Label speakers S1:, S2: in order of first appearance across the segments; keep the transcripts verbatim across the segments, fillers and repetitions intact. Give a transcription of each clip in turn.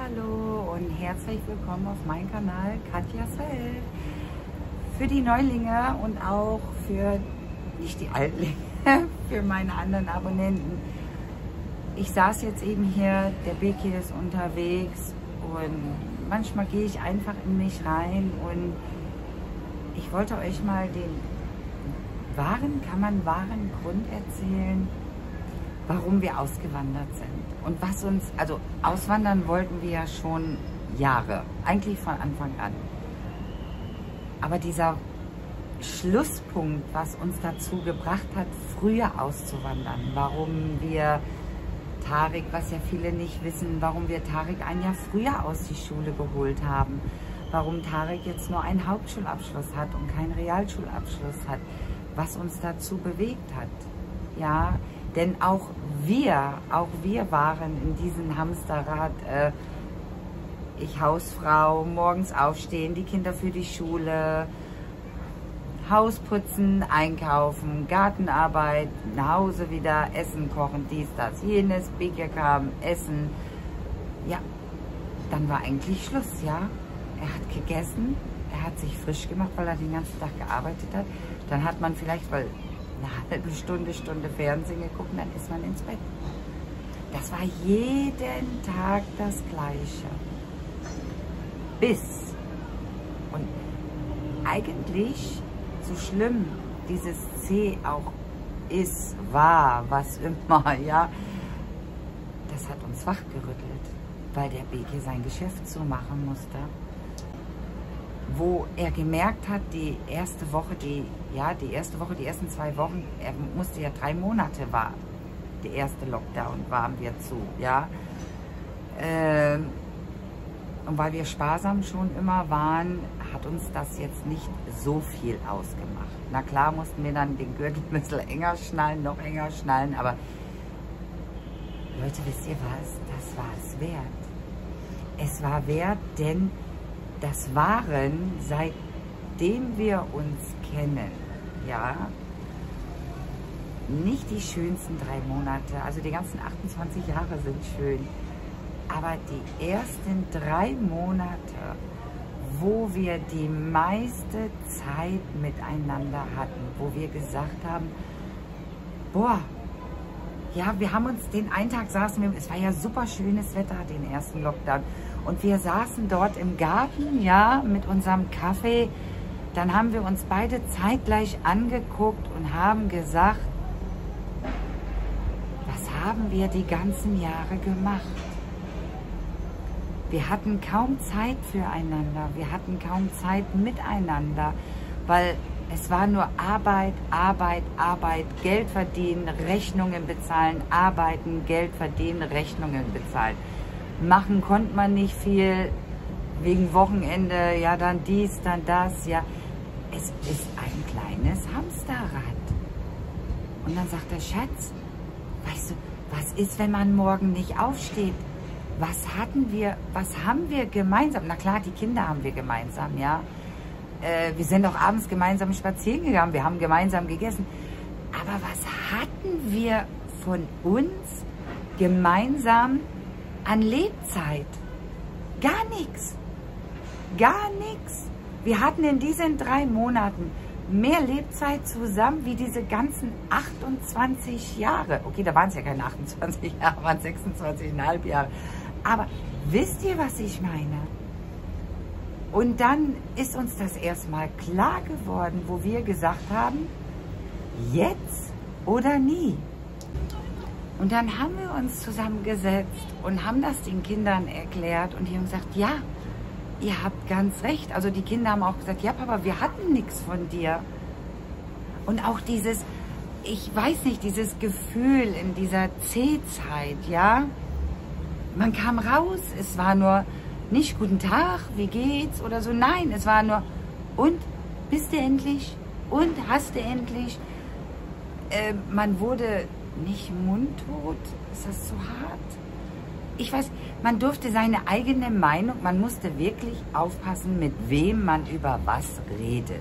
S1: Hallo und herzlich willkommen auf meinem Kanal Katjas Welt. Für die Neulinge und auch für, nicht die Altlinge, für meine anderen Abonnenten. Ich saß jetzt eben hier, der Beki ist unterwegs und manchmal gehe ich einfach in mich rein und ich wollte euch mal den wahren, kann man wahren Grund erzählen, warum wir ausgewandert sind. Und was uns, also auswandern wollten wir ja schon Jahre, eigentlich von Anfang an. Aber dieser Schlusspunkt, was uns dazu gebracht hat, früher auszuwandern, warum wir Tarek, was ja viele nicht wissen, warum wir Tarek ein Jahr früher aus die Schule geholt haben, warum Tarek jetzt nur einen Hauptschulabschluss hat und keinen Realschulabschluss hat, was uns dazu bewegt hat. Ja, denn auch wir, auch wir waren in diesem Hamsterrad, äh, ich Hausfrau, morgens aufstehen, die Kinder für die Schule, Haus putzen, einkaufen, Gartenarbeit, nach Hause wieder, Essen kochen, dies, das, jenes, Beki kam, Essen. Ja, dann war eigentlich Schluss, ja. Er hat gegessen, er hat sich frisch gemacht, weil er den ganzen Tag gearbeitet hat. Dann hat man vielleicht, weil eine halbe Stunde, Stunde Fernsehen geguckt, dann ist man ins Bett. Das war jeden Tag das Gleiche. Bis. Und eigentlich, so schlimm dieses C auch ist, war, was immer, ja, das hat uns wachgerüttelt, weil der Beki sein Geschäft zumachen musste. Wo er gemerkt hat, die erste Woche, die, ja, die erste Woche, die ersten zwei Wochen, er musste ja drei Monate war, der erste Lockdown waren wir zu, ja. Ähm, und weil wir sparsam schon immer waren, hat uns das jetzt nicht so viel ausgemacht. Na klar mussten wir dann den Gürtel ein bisschen enger schnallen, noch enger schnallen, aber Leute, wisst ihr was? Das war es wert. Es war wert, denn das waren, seitdem wir uns kennen, ja, nicht die schönsten drei Monate, also die ganzen achtundzwanzig Jahre sind schön, aber die ersten drei Monate, wo wir die meiste Zeit miteinander hatten, wo wir gesagt haben, boah, ja, wir haben uns den einen Tag saßen wir, es war ja super schönes Wetter, den ersten Lockdown. Und wir saßen dort im Garten, ja, mit unserem Kaffee. Dann haben wir uns beide zeitgleich angeguckt und haben gesagt, was haben wir die ganzen Jahre gemacht? Wir hatten kaum Zeit füreinander, wir hatten kaum Zeit miteinander, weil es war nur Arbeit, Arbeit, Arbeit, Geld verdienen, Rechnungen bezahlen, arbeiten, Geld verdienen, Rechnungen bezahlen. Machen konnte man nicht viel, wegen Wochenende, ja dann dies, dann das, ja. Es ist ein kleines Hamsterrad. Und dann sagt der Schatz, weißt du, was ist, wenn man morgen nicht aufsteht? Was hatten wir, was haben wir gemeinsam? Na klar, die Kinder haben wir gemeinsam, ja. Äh, wir sind auch abends gemeinsam spazieren gegangen, wir haben gemeinsam gegessen. Aber was hatten wir von uns gemeinsam an Lebzeit? Gar nichts. Gar nichts. Wir hatten in diesen drei Monaten mehr Lebzeit zusammen wie diese ganzen achtundzwanzig Jahre. Okay, da waren es ja keine achtundzwanzig Jahre, waren sechsundzwanzig Komma fünf Jahre. Aber wisst ihr, was ich meine? Und dann ist uns das erstmal klar geworden, wo wir gesagt haben, jetzt oder nie. Und dann haben wir uns zusammengesetzt und haben das den Kindern erklärt und die haben gesagt, ja, ihr habt ganz recht. Also die Kinder haben auch gesagt, ja Papa, wir hatten nichts von dir. Und auch dieses, ich weiß nicht, dieses Gefühl in dieser C-Zeit, ja, man kam raus, es war nur nicht guten Tag, wie geht's oder so, nein, es war nur, und, bist du endlich? Und, hast du endlich? Äh, man wurde nicht mundtot, ist das zu hart? Ich weiß, man durfte seine eigene Meinung, man musste wirklich aufpassen, mit wem man über was redet.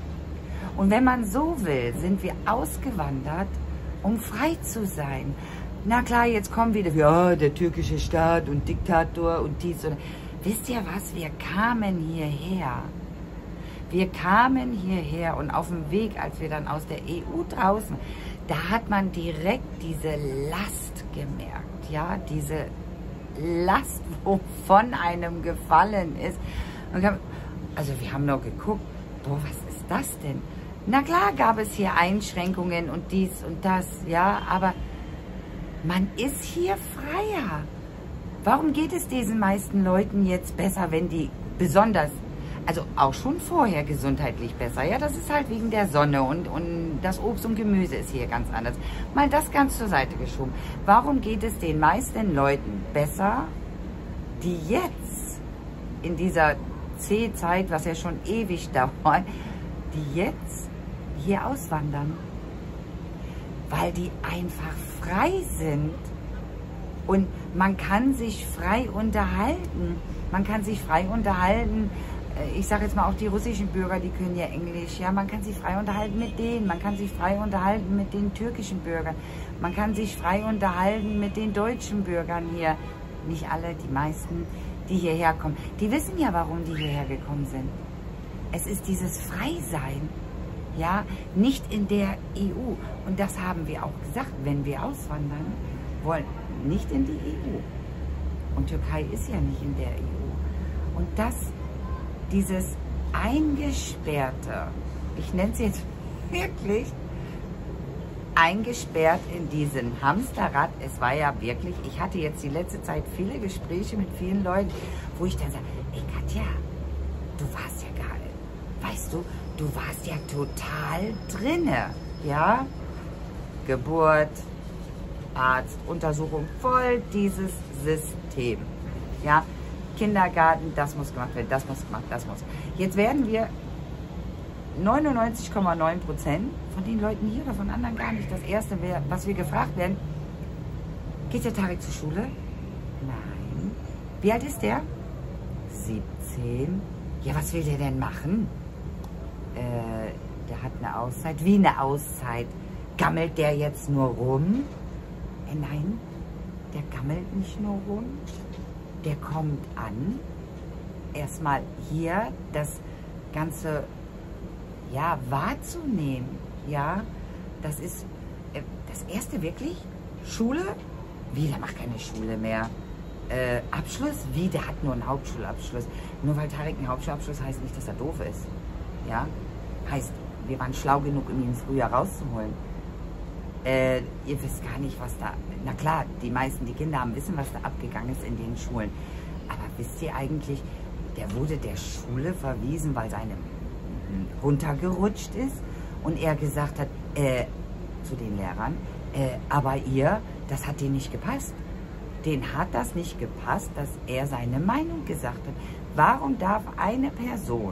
S1: Und wenn man so will, sind wir ausgewandert, um frei zu sein. Na klar, jetzt kommen wieder, ja, der türkische Staat und Diktator und dies und... Wisst ihr was? Wir kamen hierher. Wir kamen hierher und auf dem Weg, als wir dann aus der E U draußen, da hat man direkt diese Last gemerkt, ja, diese Last, wo von einem gefallen ist. Also wir haben noch geguckt, boah, was ist das denn? Na klar gab es hier Einschränkungen und dies und das, ja, aber man ist hier freier. Warum geht es diesen meisten Leuten jetzt besser, wenn die besonders, also auch schon vorher gesundheitlich besser, ja, das ist halt wegen der Sonne und, und das Obst und Gemüse ist hier ganz anders. Mal das ganz zur Seite geschoben. Warum geht es den meisten Leuten besser, die jetzt in dieser C-Zeit, was ja schon ewig dauert, die jetzt hier auswandern? Weil die einfach frei sind. Und man kann sich frei unterhalten. Man kann sich frei unterhalten. Ich sage jetzt mal auch die russischen Bürger, die können ja Englisch. Ja, man kann sich frei unterhalten mit denen. Man kann sich frei unterhalten mit den türkischen Bürgern. Man kann sich frei unterhalten mit den deutschen Bürgern hier. Nicht alle, die meisten, die hierher kommen. Die wissen ja, warum die hierher gekommen sind. Es ist dieses Freisein. Ja, nicht in der E U. Und das haben wir auch gesagt, wenn wir auswandern wollen. Nicht in die E U. Und Türkei ist ja nicht in der E U. Und das, dieses Eingesperrte, ich nenne es jetzt wirklich, eingesperrt in diesem Hamsterrad. Es war ja wirklich, ich hatte jetzt die letzte Zeit viele Gespräche mit vielen Leuten, wo ich dann sage, ey Katja, du warst ja gar nicht, weißt du, du warst ja total drinne, ja? Geburt, Arzt, Untersuchung, voll dieses System. Ja, Kindergarten, das muss gemacht werden, das muss gemacht, das muss. Jetzt werden wir neunundneunzig Komma neun Prozent von den Leuten hier oder von anderen gar nicht. Das Erste, was wir gefragt werden, geht der Tarek zur Schule? Nein. Wie alt ist der? siebzehn. Ja, was will der denn machen? Äh, der hat eine Auszeit. Wie eine Auszeit? Gammelt der jetzt nur rum? Äh, nein, der gammelt nicht nur rum. Der kommt an. Erstmal hier das Ganze, ja, wahrzunehmen. Ja, das ist äh, das Erste wirklich. Schule? Wie, der macht keine Schule mehr. Äh, Abschluss? Wie, der hat nur einen Hauptschulabschluss. Nur weil Tarek einen Hauptschulabschluss heißt nicht, dass er doof ist. Ja, heißt, wir waren schlau genug, um ihn früher rauszuholen. Äh, ihr wisst gar nicht, was da... Na klar, die meisten, die Kinder haben wissen, was da abgegangen ist in den Schulen. Aber wisst ihr eigentlich, der wurde der Schule verwiesen, weil seine runtergerutscht ist und er gesagt hat, äh, zu den Lehrern, äh, aber ihr, das hat denen nicht gepasst. Den hat das nicht gepasst, dass er seine Meinung gesagt hat. Warum darf eine Person,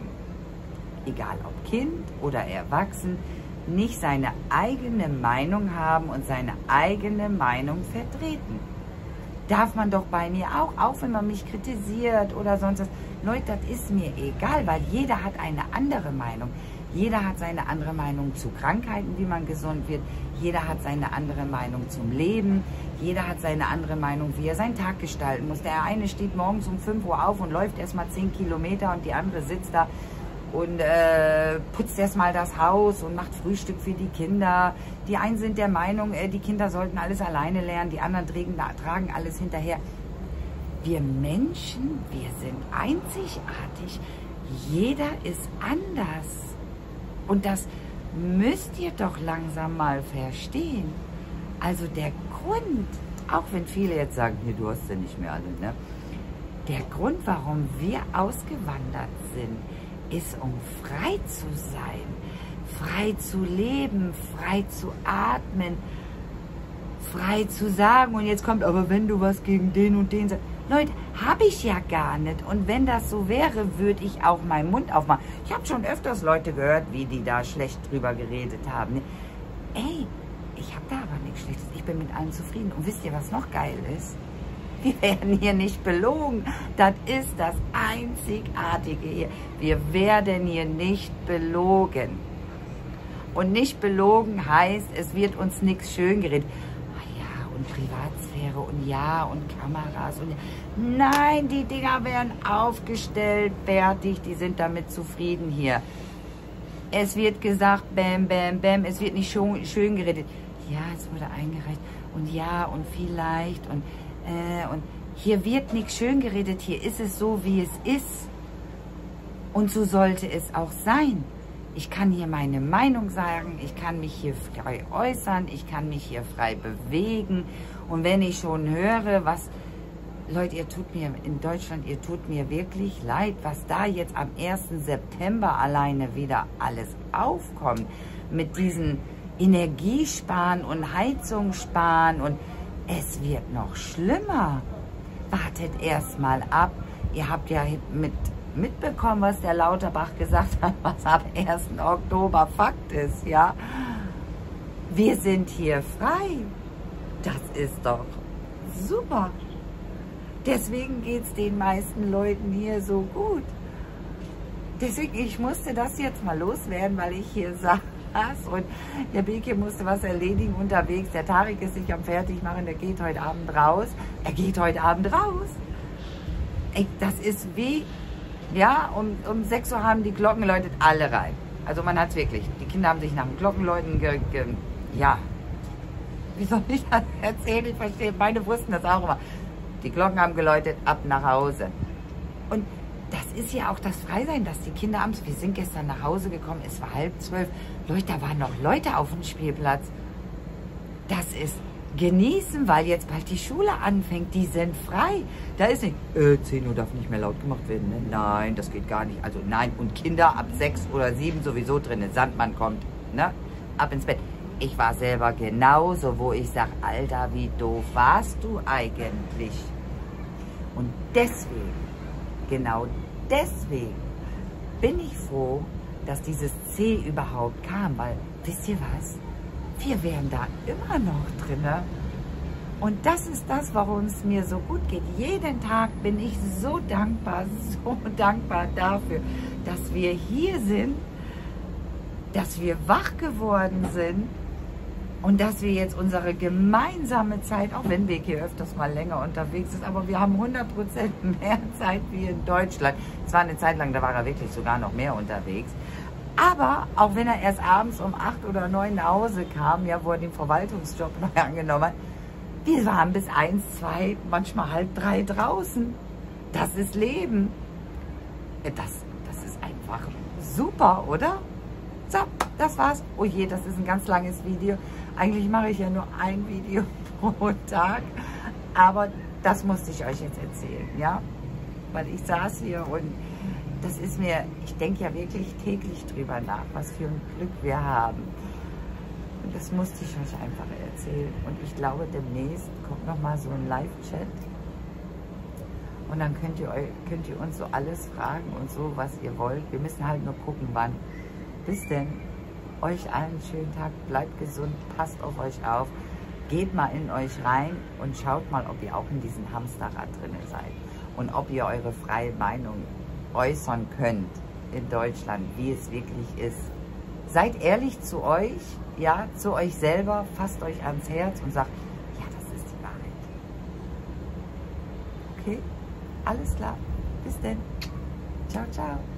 S1: egal ob Kind oder erwachsen, nicht seine eigene Meinung haben und seine eigene Meinung vertreten? Darf man doch bei mir auch, auch wenn man mich kritisiert oder sonst was. Leute, das ist mir egal, weil jeder hat eine andere Meinung. Jeder hat seine andere Meinung zu Krankheiten, wie man gesund wird. Jeder hat seine andere Meinung zum Leben. Jeder hat seine andere Meinung, wie er seinen Tag gestalten muss. Der eine steht morgens um fünf Uhr auf und läuft erstmal zehn Kilometer und die andere sitzt da und äh, putzt erstmal das Haus und macht Frühstück für die Kinder. Die einen sind der Meinung, äh, die Kinder sollten alles alleine lernen, die anderen tragen, tragen alles hinterher. Wir Menschen, wir sind einzigartig. Jeder ist anders. Und das müsst ihr doch langsam mal verstehen. Also der Grund, auch wenn viele jetzt sagen, hier, du hast ja nicht mehr alle, ne? Der Grund, warum wir ausgewandert sind, ist, um frei zu sein, frei zu leben, frei zu atmen, frei zu sagen. Und jetzt kommt, aber wenn du was gegen den und den sagst, Leute, habe ich ja gar nicht. Und wenn das so wäre, würde ich auch meinen Mund aufmachen. Ich habe schon öfters Leute gehört, wie die da schlecht drüber geredet haben. Ey, ich habe da aber nichts Schlechtes. Ich bin mit allem zufrieden. Und wisst ihr, was noch geil ist? Wir werden hier nicht belogen. Das ist das Einzigartige hier. Wir werden hier nicht belogen. Und nicht belogen heißt, es wird uns nichts schön geredet. Ah ja, und Privatsphäre und ja und Kameras und nein, die Dinger werden aufgestellt, fertig, die sind damit zufrieden hier. Es wird gesagt, bam, bam, bam, es wird nicht schön, schön geredet. Ja, es wurde eingereicht und ja und vielleicht und, äh, und hier wird nichts schön geredet, hier ist es so, wie es ist. Und so sollte es auch sein. Ich kann hier meine Meinung sagen, ich kann mich hier frei äußern, ich kann mich hier frei bewegen. Und wenn ich schon höre, was, Leute, ihr tut mir in Deutschland, ihr tut mir wirklich leid, was da jetzt am ersten September alleine wieder alles aufkommt, mit diesen Energiesparen und Heizung sparen und es wird noch schlimmer. Wartet erst mal ab. Ihr habt ja mit mitbekommen, was der Lauterbach gesagt hat, was ab ersten Oktober Fakt ist, ja. Wir sind hier frei. Das ist doch super. Deswegen geht es den meisten Leuten hier so gut. Deswegen, ich musste das jetzt mal loswerden, weil ich hier saß und der Beke musste was erledigen unterwegs. Der Tarek ist sich am Fertigmachen, der geht heute Abend raus. Er geht heute Abend raus. Ey, das ist wie... Ja, um, um sechs Uhr haben die Glocken geläutet, alle rein. Also man hat es wirklich. Die Kinder haben sich nach dem Glockenläuten ge, ge, ja, wie soll ich das erzählen? Ich verstehe, meine wussten das auch immer. Die Glocken haben geläutet, ab nach Hause. Und das ist ja auch das Freisein, dass die Kinder abends, wir sind gestern nach Hause gekommen, es war halb zwölf. Leute, da waren noch Leute auf dem Spielplatz. Das ist genießen, weil jetzt bald die Schule anfängt, die sind frei. Da ist nicht, äh, zehn Uhr darf nicht mehr laut gemacht werden. Ne? Nein, das geht gar nicht. Also nein, und Kinder ab sechs oder sieben sowieso drin. Sandmann kommt, ne? Ab ins Bett. Ich war selber genauso, wo ich sage, Alter, wie doof warst du eigentlich? Und deswegen, genau deswegen, bin ich froh, dass dieses C überhaupt kam, weil, wisst ihr was? Wir wären da immer noch drin. Und das ist das, warum es mir so gut geht. Jeden Tag bin ich so dankbar, so dankbar dafür, dass wir hier sind, dass wir wach geworden sind und dass wir jetzt unsere gemeinsame Zeit, auch wenn wir hier öfters mal länger unterwegs sind, aber wir haben hundert Prozent mehr Zeit wie in Deutschland. Es war eine Zeit lang, da war er wirklich sogar noch mehr unterwegs. Aber auch wenn er erst abends um acht oder neun nach Hause kam, ja, wo er den Verwaltungsjob neu angenommen hat, wir waren bis eins, zwei, manchmal halb drei draußen. Das ist Leben. Das, das ist einfach super, oder? So, das war's. Oh je, das ist ein ganz langes Video. Eigentlich mache ich ja nur ein Video pro Tag. Aber das musste ich euch jetzt erzählen, ja? Weil ich saß hier und das ist mir, ich denke ja wirklich täglich drüber nach, was für ein Glück wir haben. Und das musste ich euch einfach erzählen. Und ich glaube, demnächst kommt nochmal so ein Live-Chat. Und dann könnt ihr, euch, könnt ihr uns so alles fragen und so, was ihr wollt. Wir müssen halt nur gucken, wann. Bis denn. Euch allen einen schönen Tag. Bleibt gesund. Passt auf euch auf. Geht mal in euch rein und schaut mal, ob ihr auch in diesem Hamsterrad drin seid. Und ob ihr eure freie Meinung äußern könnt in Deutschland, wie es wirklich ist. Seid ehrlich zu euch, ja, zu euch selber, fasst euch ans Herz und sagt, ja, das ist die Wahrheit. Okay? Alles klar. Bis denn. Ciao, ciao.